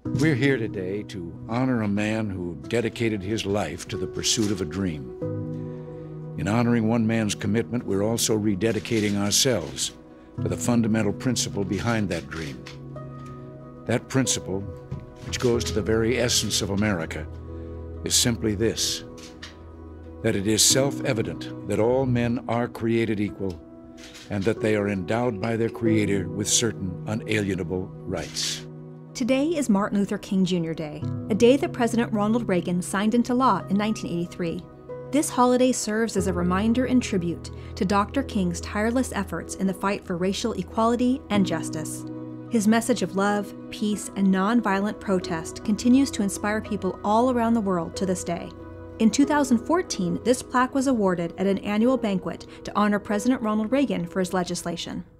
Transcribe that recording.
We're here today to honor a man who dedicated his life to the pursuit of a dream. In honoring one man's commitment, we're also rededicating ourselves to the fundamental principle behind that dream. That principle, which goes to the very essence of America, is simply this: that it is self-evident that all men are created equal and that they are endowed by their Creator with certain unalienable rights. Today is Martin Luther King Jr. Day, a day that President Ronald Reagan signed into law in 1983. This holiday serves as a reminder and tribute to Dr. King's tireless efforts in the fight for racial equality and justice. His message of love, peace, and nonviolent protest continues to inspire people all around the world to this day. In 2014, this plaque was awarded at an annual banquet to honor President Ronald Reagan for his legislation.